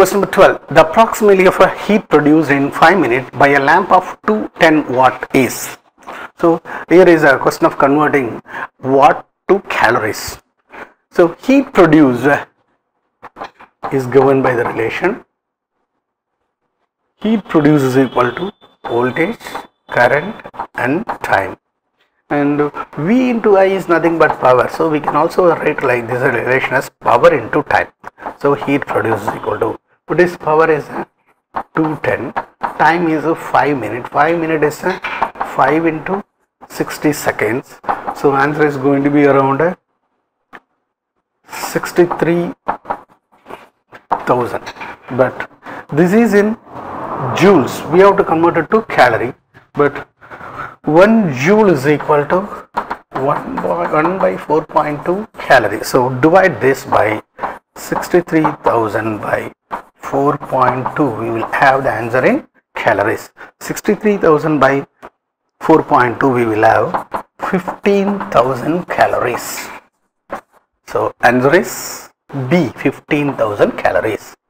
Question number 12. The approximately of a heat produced in 5 minutes by a lamp of 210 watt is. So here is a question of converting watt to calories. So heat produced is given by the relation heat produced is equal to voltage, current and time. And V into I is nothing but power. So we can also write like this relation as power into time. So heat produced is equal to, what is power is 210, time is 5 minutes. 5 minutes is 5 into 60 seconds. So answer is going to be around 63,000. But this is in joules. We have to convert it to calorie. But 1 joule is equal to 1 by 4.2 calories. So divide this by 63,000 by 4.2. We will have the answer in calories. 63,000 by 4.2 we will have 15,000 calories. So answer is B, 15,000 calories.